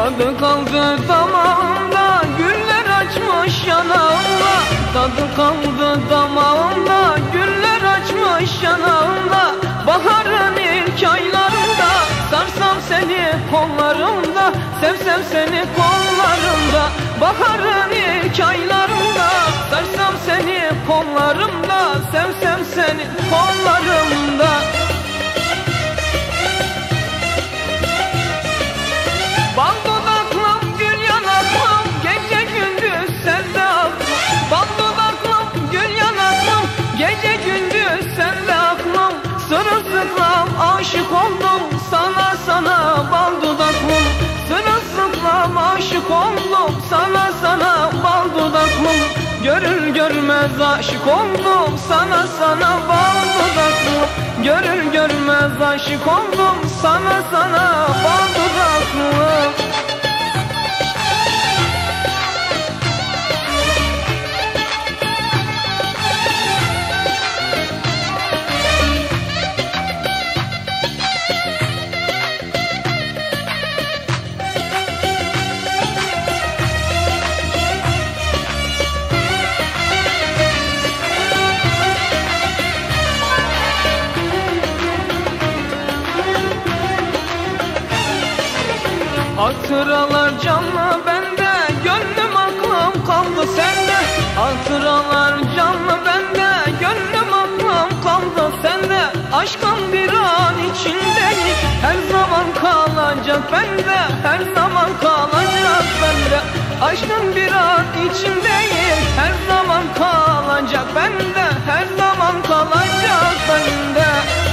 Tadı kaldı damağımda, güller açmış yanağımda. Tadı kaldı damağımda, güller açmış yanağımda. Baharın ilk aylarında sarsam seni kollarımda, sevsem seni kollarımda. Baharın ilk aylarında sarsam seni kollarımda, sevsem seni kollarımda. Bal dudaklım, gül yanaklım, gece gündüz sende aklım. Bal dudaklım, gül yanaklım, gece gündüz sende aklım. Sırılsıklam aşık oldum sana, sana bal dudaklım. Sırılsıklam aşık oldum sana, sana bal dudaklım. Görür görmez aşık oldum sana, sana bal dudaklım. Görür görmez aşık oldum sana, sana bal dudaklım. Hatıralar canlı bende, gönlüm aklım kaldı sende. Hatıralar canlı bende, gönlüm aklım kaldı sende. Aşkın bir an içindeyim, her zaman kalacak bende, her zaman kalacak bende. Aşkın bir an içindeyim, her zaman kalacak bende, her zaman kalacak bende.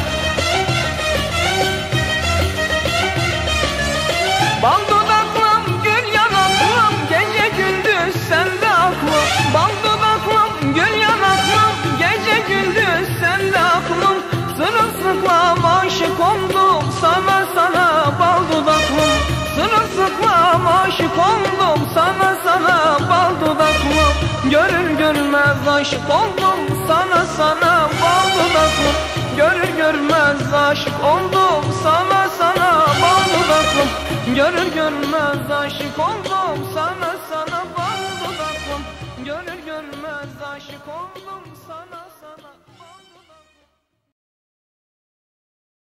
Bal dudaklım, gül yanaklım, gece gündüz sende aklım. Bal dudaklım, gül yanaklım, gece gündüz sende aklım. Sırılsıklam aşık oldum sana, sana bal dudaklım. Sırılsıklam aşık oldum sana, sana bal dudaklım. Görür görmez aşık oldum sana, sana bal dudaklım. Görür görmez aşık oldum sana, sana bal dudaklım. Görür görmez aşık oldum sana, sana bal dudaklım. Görür görmez aşık oldum sana.